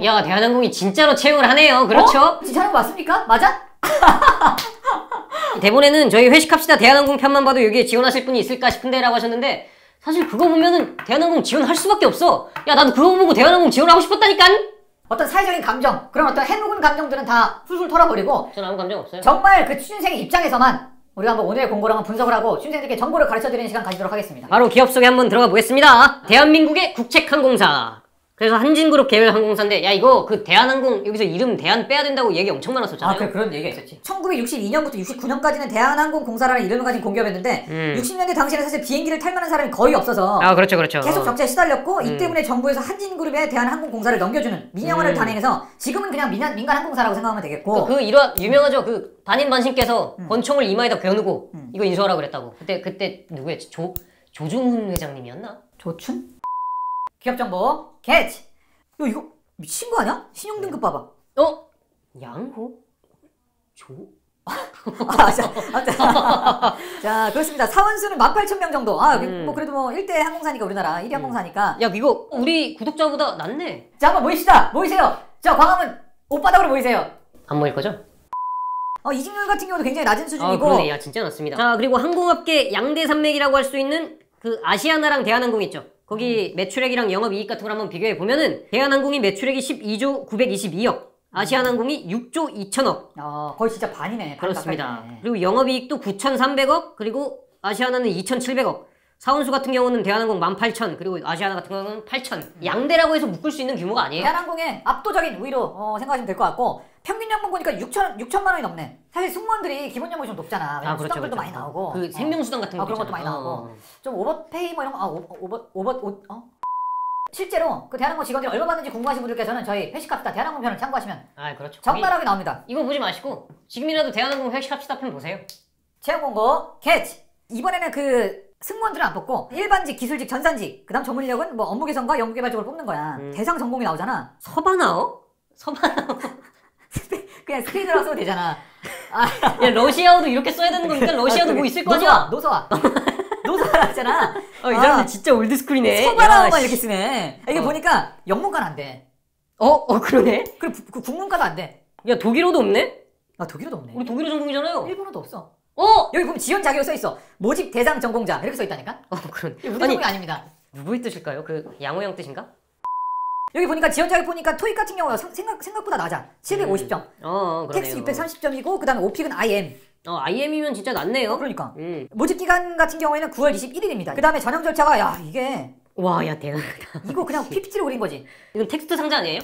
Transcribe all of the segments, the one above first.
야, 대한항공이 진짜로 채용을 하네요. 그렇죠? 진짜 하는 거 맞습니까? 맞아? 대본에는 저희 회식합시다 대한항공 편만 봐도 여기에 지원하실 분이 있을까 싶은데 라고 하셨는데 사실 그거 보면은 대한항공 지원할 수밖에 없어. 야, 나도 그거 보고 대한항공 지원하고 싶었다니깐? 어떤 사회적인 감정, 그런 어떤 해묵은 감정들은 다 훌훌 털어버리고 전 아무 감정 없어요. 정말 그 취준생의 입장에서만 우리가 한번 오늘의 공고를 한번 분석을 하고 취준생들께 정보를 가르쳐드리는 시간 가지도록 하겠습니다. 바로 기업 속에 한번 들어가 보겠습니다. 대한민국의 국책항공사. 그래서 한진그룹 계열 항공사인데 야 이거 그 대한항공 여기서 이름 대한 빼야 된다고 얘기 엄청 많았었잖아요. 아 그래 그런 얘기가 있었지. 1962년부터 69년까지는 대한항공공사라는 이름을 가진 공기업이었는데 60년대 당시에는 사실 비행기를 탈 만한 사람이 거의 없어서 아 그렇죠 그렇죠. 계속 적자에 시달렸고 이 때문에 정부에서 한진그룹에 대한항공공사를 넘겨주는 민영화를 단행해서 지금은 그냥 민간항공사라고 생각하면 되겠고 그 일화 유명하죠. 그 반인반신께서 권총을 이마에다 겨누고 이거 인수하라고 그랬다고. 그때 누구였지? 조중훈 회장님이었나? 조춘? 기업정보 캐치! 야 이거 미친 거 아니야? 신용등급 봐봐. 양호? 자 그렇습니다. 사원수는 18,000명 정도. 뭐 그래도 뭐 1대 항공사니까 우리나라 1위 항공사니까. 야 이거 우리 구독자보다 낫네. 자 한번 모이시다. 모이세요. 자 광화문 옷바닥으로 모이세요. 안 모일 거죠? 이직률 같은 경우도 굉장히 낮은 수준이고. 그러네. 야 진짜 낮습니다. 자 그리고 항공업계 양대 산맥이라고 할 수 있는 그 아시아나랑 대한항공 있죠. 거기 매출액이랑 영업이익 같은 걸 한번 비교해 보면은 대한항공이 매출액이 12조 922억, 아시아나항공이 6조 2천억. 거의 진짜 반이네. 그렇습니다. 그리고 영업이익도 9,300억, 그리고 아시아나는 2,700억. 사원수 같은 경우는 대한항공 18,000, 그리고 아시아나 같은 경우는 8,000. 양대라고 해서 묶을 수 있는 규모가 아니에요. 대한항공의 압도적인 우위로 생각하시면 될 것 같고 평균 연봉 보니까 6천만 원이 넘네. 사실 승무원들이 기본 연봉이 좀 높잖아. 그렇죠, 수당들도 많이 나오고. 그 생명수당 같은 거 그런 것도 많이 나오고. 좀 오버페이 뭐 이런 거 실제로 그 대한항공 직원들이 얼마 받는지 궁금하신 분들께서는 저희 회식합시다 대한항공 편을 참고하시면 그렇죠. 적나라하게 나옵니다. 이거 보지 마시고 지금이라도 대한항공 회식합시다 편 보세요. 채용 공고 캐치! 이번에는 그 승무원들은 안 뽑고 일반직, 기술직, 전산직, 그 다음 전문인력은 뭐 업무 개선과 연구 개발 쪽으로 뽑는 거야. 대상 전공이 나오잖아. 서바나어? 그냥 스페인어로 쓰면 되잖아. 야 러시아어도 이렇게 써야 되는 거니까 러시아도 뭐 있을 거 아니야? 노서와 노서라 했잖아. 이 사람들 진짜 올드스쿨이네. 서바나어만 이렇게 쓰네. 이게 보니까 영문과는 안 돼. 그러네? 그리고 국문과도 안 돼. 야 독일어도 없네? 독일어도 없네. 우리 독일어 전공이잖아요. 일본어도 없어. 여기 보면 지원 자격이 써있어. 모집 대상 전공자 이렇게 써있다니까? 그러네. 우리 전공이 아닙니다. 누구의 뜻일까요? 그 양호영 뜻인가? 여기 보니까 지원 자격 보니까 토익 같은 경우가 생각보다 낮아. 750점. 텍스 630점이고 그 다음에 오픽은 IM. IM이면 진짜 낮네요. 그러니까. 모집 기간 같은 경우에는 9월 21일입니다. 그 다음에 전형 절차가 야 이게 야 대단하다. 이거 그냥 PPT로 그린 거지. 이건 텍스트 상자 아니에요?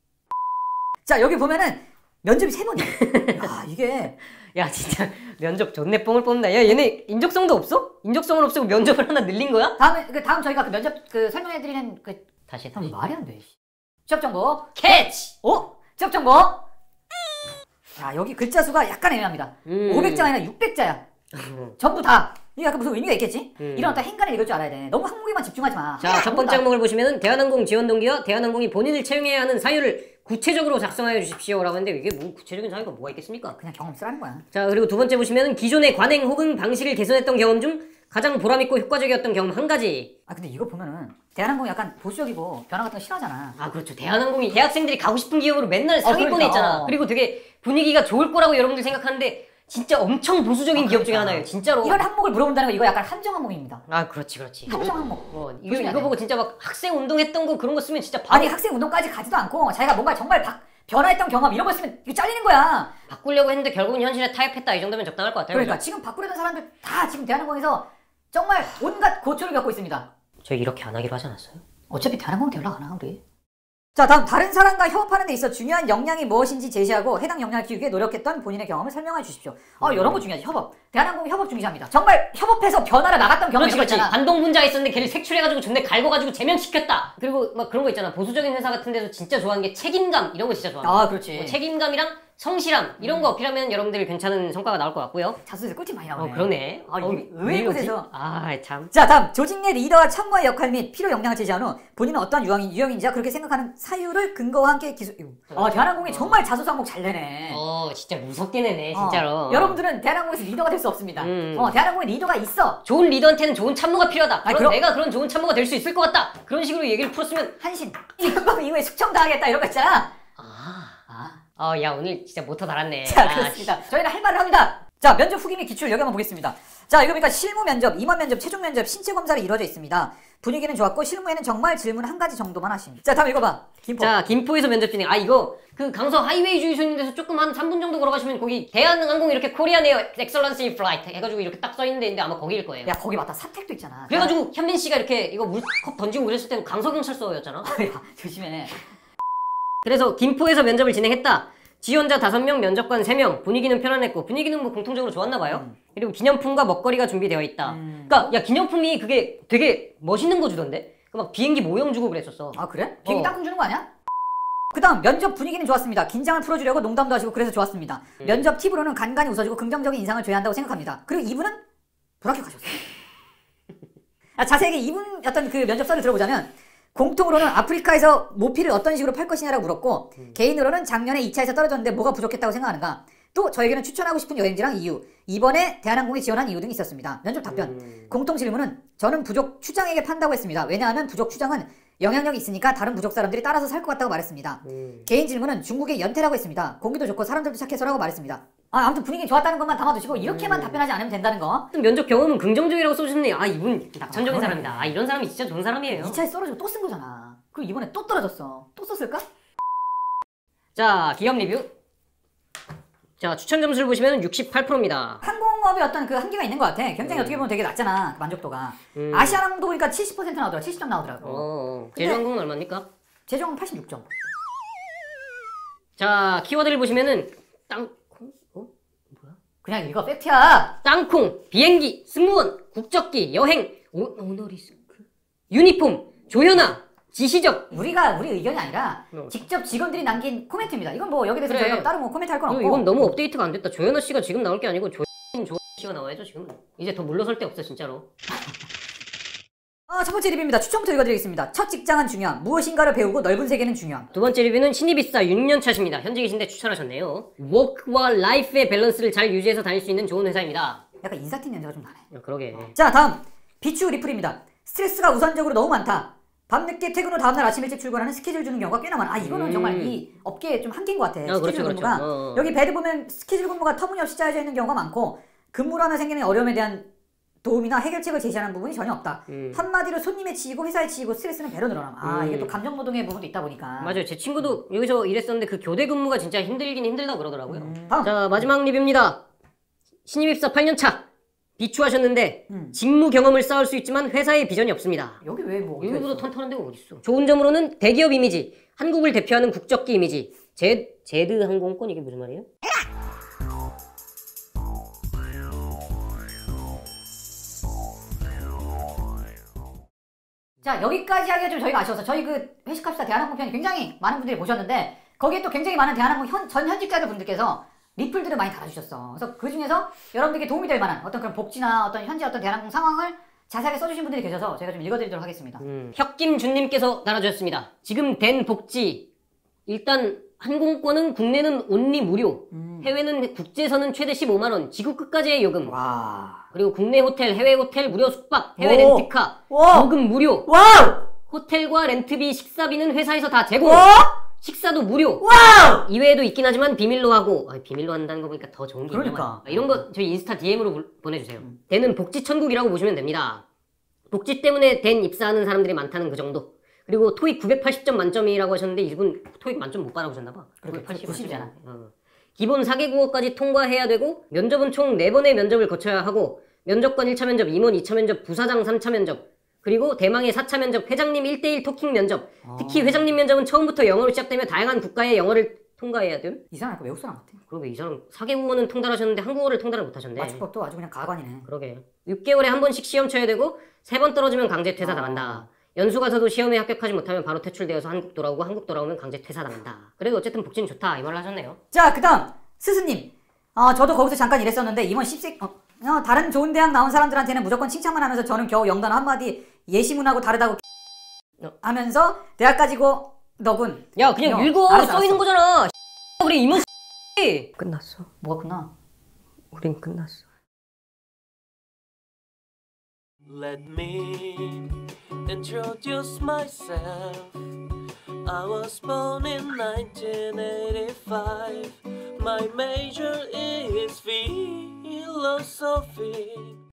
자 여기 보면은 면접이 3번이야. 야 이게 야 진짜 면접 존내 뽕을 뽑는다. 야 얘네 인적성도 없어? 인적성은 없애고 면접을 하나 늘린 거야? 다음 저희가 그 면접 설명해드리는 다시 말이 안 돼. 취업정보 캐치! 취업정보. 야 여기 글자 수가 약간 애매합니다. 500자가 아니라 600자야. 전부 다. 이게 약간 무슨 의미가 있겠지? 이런 어떤 행간을 읽을 줄 알아야 돼. 너무 항목에만 집중하지 마. 자, 첫 번째 항목을 보시면은 대한항공 지원 동기와 대한항공이 본인을 채용해야 하는 사유를 구체적으로 작성하여 주십시오 라고 하는데 이게 뭐 구체적인 사유가 뭐가 있겠습니까? 그냥 경험 쓰라는 거야. 자 그리고 두 번째 보시면은 기존의 관행 혹은 방식을 개선했던 경험 중 가장 보람있고 효과적이었던 경험 한 가지. 근데 이거 보면은 대한항공이 약간 보수적이고 변화 같은 거 싫어하잖아. 그렇죠. 대한항공이 대학생들이 가고 싶은 기업으로 맨날 상위권에 있잖아. 그리고 되게 분위기가 좋을 거라고 여러분들 생각하는데 진짜 엄청 보수적인 기업 중에 하나예요. 진짜로. 이런 항목을 물어본다는 거 이거 약간 함정 항목입니다. 그렇지. 함정 항목. 이거 보고 진짜 막 학생 운동했던 거 그런 거 쓰면 진짜 아니 학생 운동까지 가지도 않고 자기가 뭔가 정말 변화했던 경험 이런 거 쓰면 이거 잘리는 거야. 바꾸려고 했는데 결국은 현실에 타협했다 이 정도면 적당할 것 같아요. 그러니까 그죠? 지금 바꾸려는 사람들 다 지금 대한항공에서 정말 온갖 고초를 겪고 있습니다. 저희 이렇게 안 하기로 하지 않았어요? 어차피 대한항공 연락 안 하나 우리. 자 다음 다른 사람과 협업하는 데 있어 중요한 역량이 무엇인지 제시하고 해당 역량을 키우기 위해 노력했던 본인의 경험을 설명해 주십시오. 이런 거 중요하지. 협업. 대한항공이 협업 중시합니다. 정말 협업해서 변화를 나갔던 경험이 있잖아. 반동분자가 있었는데 걔를 색출해가지고 존내 갈궈가지고 제명시켰다. 그리고 막 그런 거 있잖아. 보수적인 회사 같은 데서 진짜 좋아하는 게 책임감 이런 거 진짜 좋아하는 그렇지. 책임감이랑 성실함 이런 거 어필하면 여러분들 괜찮은 성과가 나올 것 같고요. 자소서 꿀팁 많이 나오네. 그러네. 의외의 곳에서. 참. 자, 다음 조직 내 리더와 참모의 역할 및 필요 역량을 제시한 후 본인은 어떠한 유형인지와 그렇게 생각하는 사유를 근거와 함께 대한항공이 정말 자소서 항목 잘 내네. 진짜 무섭게 내네 진짜로. 여러분들은 대한항공에서 리더가 될 수 없습니다. 대한항공에 리더가 있어. 좋은 리더한테는 좋은 참모가 필요하다. 그럼 내가 그런 좋은 참모가 될 수 있을 것 같다. 그런 식으로 얘기를 풀었으면 한신 이번 이후에 숙청당하겠다 이런 거 있잖아. 야 오늘 진짜 모터 달았네. 자, 그렇습니다. 저희는 할 말을 합니다. 자, 면접 후기 및 기출 여기 한번 보겠습니다. 자, 이거 보니까 실무 면접, 임원 면접, 최종 면접, 신체 검사로 이루어져 있습니다. 분위기는 좋았고 실무에는 정말 질문 한 가지 정도만 하십니다. 자, 다음 읽어봐. 김포. 자, 김포에서 면접 진행. 이거 그 강서 하이웨이 주유소 있는 데서 조금 한 3분 정도 걸어가시면 거기 대한항공 이렇게 코리안 에어 엑셀런시 플라이트 해가지고 이렇게 딱 써있는데 아마 거기일 거예요. 야, 거기 맞다. 사택도 있잖아. 그래가지고 현민 씨가 이렇게 이거 물컵 던지고 그랬을 때는 강서경찰서였잖아. 야, 조심해. 그래서 김포에서 면접을 진행했다. 지원자 5명, 면접관 3명. 분위기는 편안했고 분위기는 뭐 공통적으로 좋았나봐요. 그리고 기념품과 먹거리가 준비되어 있다. 그러니까 야 기념품이 그게 되게 멋있는 거 주던데? 막 비행기 모형 주고 그랬었어. 아 그래? 비행기 땅콩 주는 거 아니야? 그 다음 면접 분위기는 좋았습니다. 긴장을 풀어주려고 농담도 하시고 그래서 좋았습니다. 면접 팁으로는 간간히 웃어주고 긍정적인 인상을 줘야 한다고 생각합니다. 그리고 이분은 불합격하셨어요. 자세하게 이분 어떤 그 면접서를 들어보자면 공통으로는 아프리카에서 모피를 어떤 식으로 팔 것이냐라고 물었고 개인으로는 작년에 2차에서 떨어졌는데 뭐가 부족했다고 생각하는가, 또 저에게는 추천하고 싶은 여행지랑 이유, 이번에 대한항공에 지원한 이유 등이 있었습니다. 면접 답변. 공통 질문은 저는 부족 추장에게 판다고 했습니다. 왜냐하면 부족 추장은 영향력이 있으니까 다른 부족 사람들이 따라서 살 것 같다고 말했습니다. 개인 질문은 중국의 연태라고 했습니다. 공기도 좋고 사람들도 착해서라고 말했습니다. 아무튼 분위기 좋았다는 것만 담아두시고 이렇게만 답변하지 않으면 된다는 거. 면접 경험은 긍정적이라고 써주셨네요. 이분 낙천적인 사람이다. 이런 사람이 진짜 좋은 사람이에요. 2차에 떨어지고 또 쓴 거잖아. 그리고 이번에 또 떨어졌어. 또 썼을까? 자, 기업 리뷰. 자, 추천 점수를 보시면 68%입니다. 항공업이 어떤 그 한계가 있는 것 같아. 굉장히 어떻게 보면 되게 낮잖아. 그 만족도가. 아시아나항공도 보니까 70% 나오더라. 70점 나오더라고. 제주항공은 얼마입니까? 제주항공 86점. 자, 키워드를 보시면은 땅콩? 뭐야? 그냥 이거 팩트야. 땅콩, 비행기, 승무원, 국적기, 여행, 오너리스크, 유니폼, 조연아, 지시적. 우리 의견이 아니라 직접 직원들이 남긴 코멘트입니다. 이건 뭐 여기 대해서 그래. 저희가 따로 뭐 코멘트 할 건 없고. 이건 너무 업데이트가 안 됐다. 조연아 씨가 지금 나올 게 아니고 씨가 나와야죠 지금. 이제 더 물러설 데 없어 진짜로. 첫 번째 리뷰입니다. 추천부터 읽어드리겠습니다. 첫 직장은 중요함. 무엇인가를 배우고 넓은 세계는 중요함. 두 번째 리뷰는 신입 입사 6년 차십니다. 현직 계신데 추천하셨네요. 워크와 라이프의 밸런스를 잘 유지해서 다닐 수 있는 좋은 회사입니다. 약간 인사팀 연자가 좀 나네. 그러게. 자, 다음 비추 리플입니다. 스트레스가 우선적으로 너무 많다. 밤늦게 퇴근 후 다음날 아침 일찍 출근하는 스케줄 주는 경우가 꽤나 많아. 이거는 정말 이 업계에 좀 한계인 것 같아. 스케줄 근무가. 그렇죠. 여기 배드 보면 스케줄 근무가 터무니없이 짜여져 있는 경우가 많고 근무를 하면 생기는 어려움에 대한 도움이나 해결책을 제시하는 부분이 전혀 없다. 한마디로 손님에 치이고 회사에 치이고 스트레스는 배로 늘어남. 이게 또 감정 노동의 부분도 있다 보니까. 맞아요. 제 친구도 여기서 일했었는데 그 교대 근무가 진짜 힘들긴 힘들다 그러더라고요. 자, 마지막 리뷰입니다. 신입 입사 8년 차. 비추하셨는데 직무 경험을 쌓을 수 있지만 회사에 비전이 없습니다. 여기 왜 뭐 여기보다 튼튼한 데가 어딨어. 좋은 점으로는 대기업 이미지, 한국을 대표하는 국적기 이미지, 제드 항공권 이게 무슨 말이에요? 자, 여기까지 하기가 좀 저희가 아쉬워서 저희 그 회식합시다 대한항공 편이 굉장히 많은 분들이 보셨는데 거기에 또 굉장히 많은 대한항공 전 현직자들 분들께서 리플들을 많이 달아주셨어. 그래서 그 중에서 여러분들께 도움이 될 만한 어떤 그런 복지나 어떤 현재 어떤 대한항공 상황을 자세하게 써주신 분들이 계셔서 제가 좀 읽어드리도록 하겠습니다. 혁김준님께서 달아주셨습니다. 지금 된 복지 일단 항공권은 국내는 온리 무료, 해외는 국제선은 최대 15만원, 지구 끝까지의 요금. 와. 그리고 국내 호텔, 해외 호텔 무료 숙박, 해외 렌트카, 요금 무료. 와우. 호텔과 렌트비, 식사비는 회사에서 다 제공. 식사도 무료. 와우. 이외에도 있긴 하지만 비밀로 하고, 비밀로 한다는 거 보니까 더 좋은 게 있나 그러니까. 봐요. 이런 거 저희 인스타 DM으로 보내주세요. 대는 복지 천국이라고 보시면 됩니다. 복지 때문에 댄 입사하는 사람들이 많다는 그 정도. 그리고 토익 980점 만점이라고 하셨는데 이분 토익 만점 못 받아보셨나봐. 980이잖아. 기본 4개 국어까지 통과해야 되고 면접은 총 4번의 면접을 거쳐야 하고 면접관 1차 면접, 임원 2차 면접, 부사장 3차 면접, 그리고 대망의 4차 면접, 회장님 1대1 토킹 면접. 특히 회장님 면접은 처음부터 영어로 시작되며 다양한 국가의 영어를 통과해야 됨. 이 사람 외국 사람 같아. 그러게 이 사람 4개 국어는 통달하셨는데 한국어를 통달을 못하셨네. 맞춤법도 아주 그냥 가관이네. 그러게. 6개월에 한 번씩 시험 쳐야 되고 3번 떨어지면 강제 퇴사 당한다. 연수 가서도 시험에 합격하지 못하면 바로 퇴출되어서 한국 돌아오고 한국 돌아오면 강제 퇴사당한다. 그래도 어쨌든 복지는 좋다 이 말을 하셨네요. 자, 그 다음 스스님. 저도 거기서 잠깐 일했었는데 이번 10세 다른 좋은 대학 나온 사람들한테는 무조건 칭찬만 하면서 저는 겨우 영단 한마디 예시문하고 다르다고 하면서 대학 가지고 너군. 야 그냥 읽어. 써있는 거잖아. 우리 임원 끝났어. 뭐가 끝나? 우린 끝났어. Let me introduce myself. I was born in 1985. My major is philosophy.